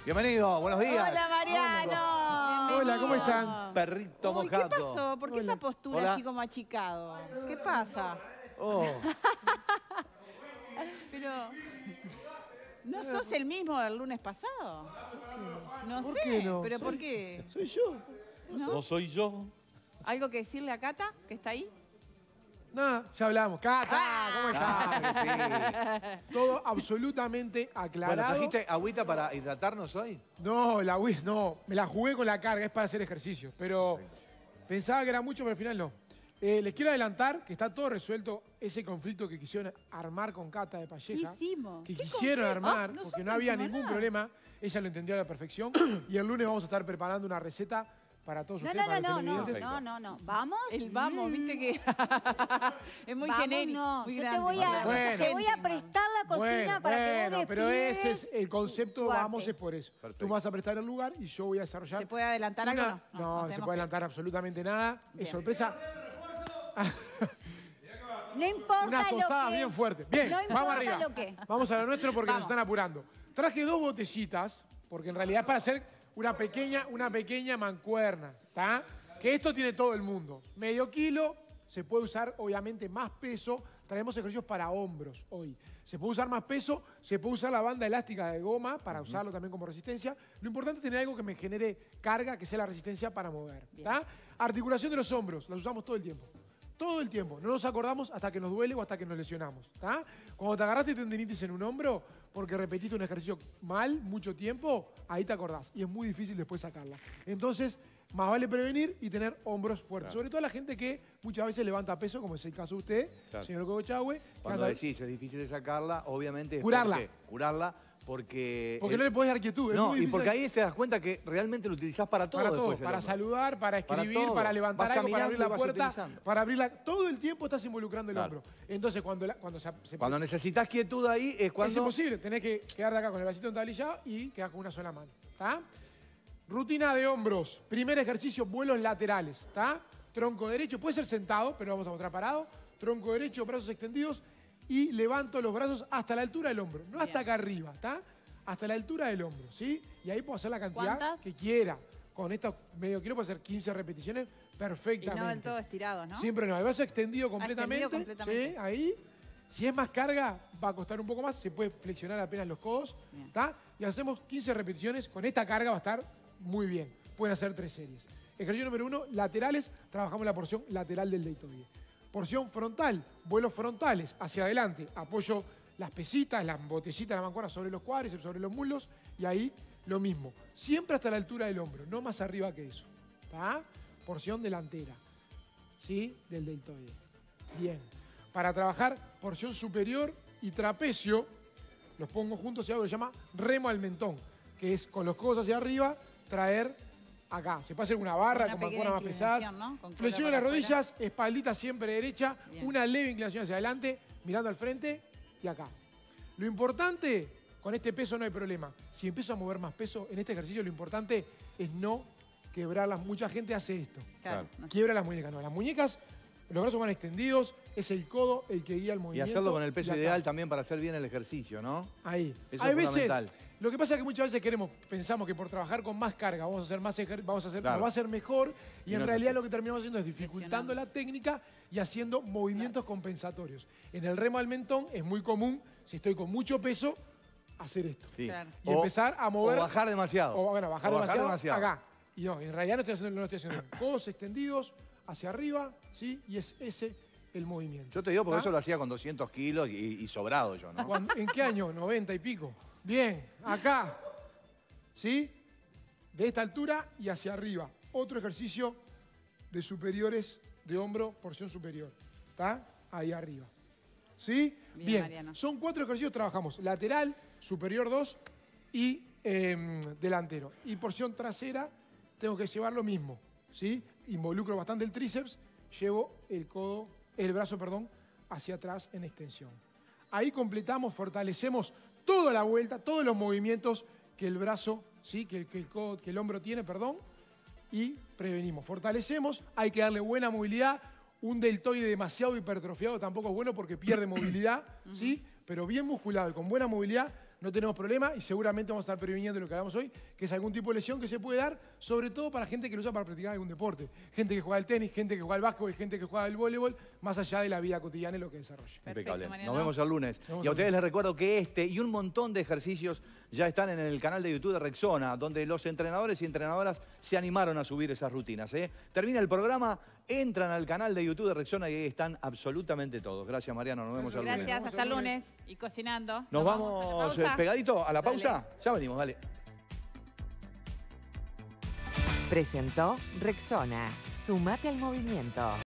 Bienvenido, buenos días. Hola, Mariano. Hola, ¿cómo están? Perrito Uy, mojado. ¿qué pasó? ¿Por qué esa postura Hola. así como achicado? ¿Qué pasa? Oh, Pero... ¿No sos el mismo del lunes pasado? No ¿Por sé, qué no? pero Soy- ¿por qué? Soy yo. no soy yo. ¿Algo que decirle a Cata, que está ahí? Nada, ya hablamos. Cata, ¿cómo estás? Dale, sí. Todo absolutamente Bueno, aclarado. ¿trajiste agüita para hidratarnos hoy? No, no, me la jugué con la carga, es para hacer ejercicio. Pero pensaba que era mucho, pero al final no. Les quiero adelantar que está todo resuelto ese conflicto que quisieron armar con Cata de ¿Qué Palleja. hicimos? Que ¿Qué quisieron conflicto? armar, Nosotros porque no había hicimos ningún nada. problema. Ella lo entendió a la perfección. Y el lunes vamos a estar preparando una receta para todos ustedes, para los televidentes. No. ¿Vamos? El vamos, viste que es muy Vamos, genérico, no. muy Yo grande. Bueno. te voy a prestar la cocina para que vos pero ese es despliegues el concepto, tu arte. vamos, es por eso. Perfecto. Tú vas a prestar el lugar y yo voy a desarrollar. ¿Se puede adelantar algo? No, se tenemos puede que- adelantar absolutamente nada. Es Bien. sorpresa. No importa Una tostada lo que... bien fuerte. Bien, No vamos importa arriba. lo que. Vamos a lo nuestro porque Vamos. nos están apurando. Traje 2 botellitas, porque en realidad es para hacer una pequeña mancuerna, ¿está? Que esto tiene todo el mundo. Medio kilo, se puede usar obviamente más peso. Traemos ejercicios para hombros hoy. Se puede usar más peso, se puede usar la banda elástica de goma para usarlo también como resistencia. Lo importante es tener algo que me genere carga, que sea la resistencia para mover, ¿está? Articulación de los hombros, las usamos todo el tiempo. Todo el tiempo. No nos acordamos hasta que nos duele o hasta que nos lesionamos, ¿está? Cuando te agarraste tendinitis en un hombro porque repetiste un ejercicio mal mucho tiempo, ahí te acordás. Y es muy difícil después sacarla. Entonces, más vale prevenir y tener hombros fuertes. Claro. Sobre todo la gente que muchas veces levanta peso, como es el caso de usted, Claro. señor Cogochahue. Cuando decís es difícil de sacarla, obviamente es Curarla. curarla porque... Porque no le podés dar quietud. es No, muy y difícil. porque ahí te das cuenta que realmente lo utilizás para todo Para todo, después el para hombro. saludar, para escribir, todo. para levantar Vas algo, para abrir la caminando y vas puerta, utilizando. para abrirla. Todo el tiempo estás involucrando el Claro. hombro. Entonces, cuando Cuando necesitas quietud ahí es cuando... Es imposible, tenés que quedar de acá con el bracito entablillado y quedar con una sola mano, ¿está? Rutina de hombros. Primer ejercicio, vuelos laterales, ¿está? Tronco derecho, puede ser sentado, pero vamos a mostrar parado. Tronco derecho, brazos extendidos y levanto los brazos hasta la altura del hombro, no hasta acá arriba, ¿está? Hasta la altura del hombro, ¿sí? Y ahí puedo hacer la cantidad ¿Cuántas? que quiera. Con esto medio kilo puedo hacer 15 repeticiones Y perfectamente. no del todo estirados, ¿no? Siempre no, el brazo extendido completamente. completamente. ¿Sí? Ahí. Si es más carga, va a costar un poco más. Se puede flexionar apenas los codos. Bien. ¿Está? Y hacemos 15 repeticiones. Con esta carga va a estar muy bien. Pueden hacer 3 series. Ejercicio número 1, laterales. Trabajamos la porción lateral del deltoide. Porción frontal, vuelos frontales. Hacia adelante. Apoyo las pesitas, las botellitas, la mancuerna sobre los cuádriceps, sobre los muslos. Y ahí lo mismo. Siempre hasta la altura del hombro. No más arriba que eso. ¿Está? Porción delantera. ¿Sí? Del deltoide. Bien. Para trabajar porción superior y trapecio, los pongo juntos y hago lo que se llama remo al mentón, que es con los codos hacia arriba, traer acá. Se puede hacer una barra Una con pequeña mancuernas más pesadas. inclinación, ¿no? Con Flexión de cola las para rodillas, espaldita siempre derecha, Bien. una leve inclinación hacia adelante, mirando al frente y acá. Lo importante, con este peso no hay problema. Si empiezo a mover más peso, en este ejercicio lo importante es no quebrarlas. Mucha gente hace esto. Claro. Quiebra las muñecas. No, las muñecas, los brazos van extendidos, es el codo el que guía el Y movimiento. hacerlo con el peso y acá. ideal también para hacer bien el ejercicio, ¿no? Ahí. Eso Hay es veces, fundamental. lo que pasa es que muchas veces pensamos que por trabajar con más carga vamos a hacer más Claro. nos va a hacer mejor y Y en no es realidad así. lo que terminamos haciendo es dificultando la técnica y haciendo movimientos compensatorios. En el remo al mentón es muy común, si estoy con mucho peso, hacer esto. Sí. Claro. Y empezar a mover. O bajar demasiado. O bueno, bajar O demasiado acá. Y no, en realidad no lo estoy haciendo. Codos extendidos hacia arriba, ¿sí? Y es ese el movimiento. Yo te digo porque ¿Está? eso lo hacía con 200 kilos y sobrado yo, ¿no? ¿En qué año? 90 y pico. Bien, acá. ¿Sí? De esta altura y hacia arriba. Otro ejercicio de superiores de hombro, porción superior. ¿Está? Ahí arriba. ¿Sí? Bien, Mariano. Son 4 ejercicios, trabajamos lateral, superior 2 y delantero. Y porción trasera, tengo que llevar lo mismo. ¿Sí? Involucro bastante el tríceps, llevo el brazo, hacia atrás en extensión. Ahí completamos, fortalecemos toda la vuelta, todos los movimientos que el brazo, ¿sí? que el hombro tiene, y prevenimos. Fortalecemos, hay que darle buena movilidad. Un deltoide demasiado hipertrofiado tampoco es bueno porque pierde movilidad, ¿sí? Pero bien musculado y con buena movilidad no tenemos problema y seguramente vamos a estar previniendo lo que hablamos hoy, que es algún tipo de lesión que se puede dar, sobre todo para gente que lo usa para practicar algún deporte. Gente que juega al tenis, gente que juega al básquetbol, gente que juega al voleibol, más allá de la vida cotidiana y lo que desarrolla. Impecable. Mariano. Nos vemos el lunes. Y a ustedes les recuerdo que este y un montón de ejercicios ya están en el canal de YouTube de Rexona, donde los entrenadores y entrenadoras se animaron a subir esas rutinas. Termina el programa, entran al canal de YouTube de Rexona y ahí están absolutamente todos. Gracias, Mariano. Nos vemos el lunes. Gracias, hasta el lunes. Y cocinando. Nos vamos pegadito a la pausa. Dale. Ya venimos, dale. Presentó Rexona. Sumate al movimiento.